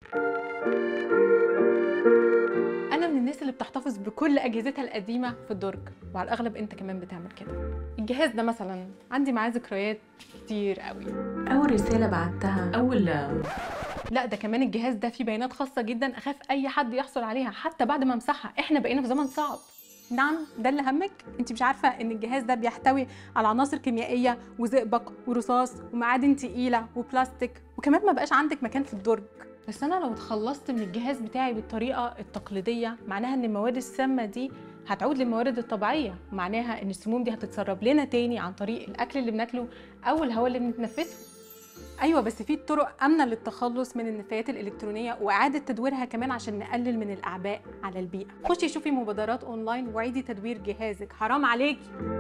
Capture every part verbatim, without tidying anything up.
انا من الناس اللي بتحتفظ بكل اجهزتها القديمه في الدرج، وعلى الاغلب انت كمان بتعمل كده. الجهاز ده مثلا عندي معاه ذكريات كتير قوي. اول رساله بعتها، اول لا ده كمان الجهاز ده فيه بيانات خاصه جدا اخاف اي حد يحصل عليها حتى بعد ما امسحها. احنا بقينا في زمن صعب. نعم ده اللي همك؟ انت مش عارفه ان الجهاز ده بيحتوي على عناصر كيميائيه وزئبق ورصاص ومعادن تقيله وبلاستيك، وكمان ما بقاش عندك مكان في الدرج. بس انا لو اتخلصت من الجهاز بتاعي بالطريقه التقليديه، معناها ان المواد السامه دي هتعود للموارد الطبيعيه، ومعناها ان السموم دي هتتسرب لنا تاني عن طريق الاكل اللي بناكله او الهواء اللي بنتنفسه. ايوه بس في طرق امنه للتخلص من النفايات الالكترونيه واعاده تدويرها كمان عشان نقلل من الاعباء على البيئه. خشي شوفي مبادرات اونلاين وعيدي تدوير جهازك، حرام عليكي.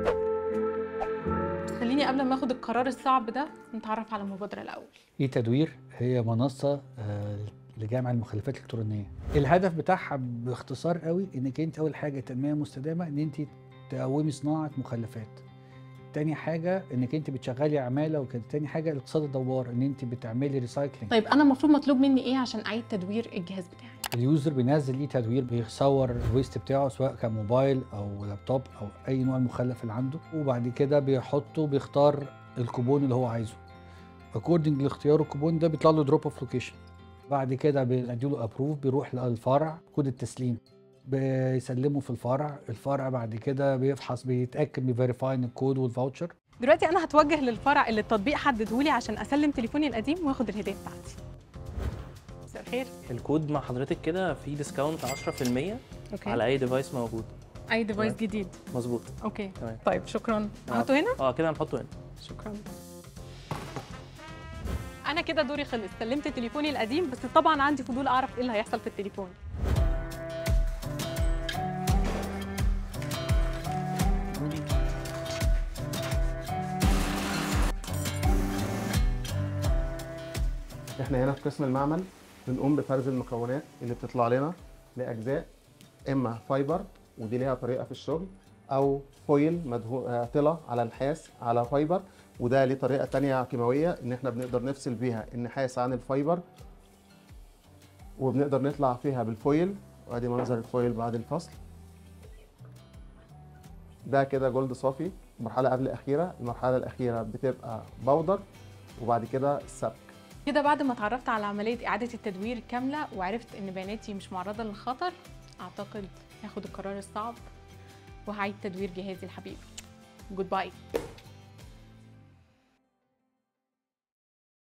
بس خليني قبل ما اخد القرار الصعب ده نتعرف على المبادره الاول. اي تدوير هي منصه آه، لجمع المخلفات الالكترونيه. الهدف بتاعها باختصار قوي انك انت اول حاجه تنميه مستدامه، ان انت تقومي صناعه مخلفات. تاني حاجه انك انت بتشغلي عماله، وكده تاني حاجه الاقتصاد الدوار، ان انت بتعملي ريسايكلينج. طيب انا المفروض مطلوب مني ايه عشان اعيد تدوير الجهاز بتاعي؟ اليوزر بينزل ليه تدوير، بيصور الويست بتاعه سواء كان موبايل او لابتوب او اي نوع مخلف اللي عنده، وبعد كده بيحطه، بيختار الكوبون اللي هو عايزه. اكوردنج لاختيار الكوبون ده بيطلع له دروب اوف لوكيشن. بعد كده بنديله ابروف، بيروح للفرع كود التسليم، بيسلمه في الفرع. الفرع بعد كده بيفحص، بيتاكد، بيفيريفاي ان الكود والفاوتشر. دلوقتي انا هتوجه للفرع اللي التطبيق حدده لي عشان اسلم تليفوني القديم واخد الهديه بتاعتي. مساء الخير. الكود مع حضرتك كده فيه ديسكاونت عشرة في المية اوكي. على اي ديفايس موجود. اي ديفايس تمام. جديد. مظبوط. اوكي تمام. طيب شكرا. احطه هنا؟ اه كده هنحطه هنا. شكرا. انا كده دوري خلص، سلمت تليفوني القديم، بس طبعا عندي فضول اعرف ايه اللي هيحصل في التليفون. احنا هنا في قسم المعمل بنقوم بفرز المكونات اللي بتطلع لنا لاجزاء، اما فايبر ودي ليها طريقه في الشغل، او فويل مدهو طلة على نحاس على فايبر، وده ليه طريقه تانية كيماويه ان احنا بنقدر نفصل بيها النحاس عن الفايبر، وبنقدر نطلع فيها بالفويل. وادي منظر الفويل بعد الفصل. ده كده جولد صافي، المرحله قبل الاخيره. المرحله الاخيره بتبقى بودر، وبعد كده السبك. كده بعد ما اتعرفت على عمليه اعاده التدوير كامله وعرفت ان بياناتي مش معرضه للخطر، اعتقد هاخد القرار الصعب وهعيد تدوير جهازي الحبيب. جود باي.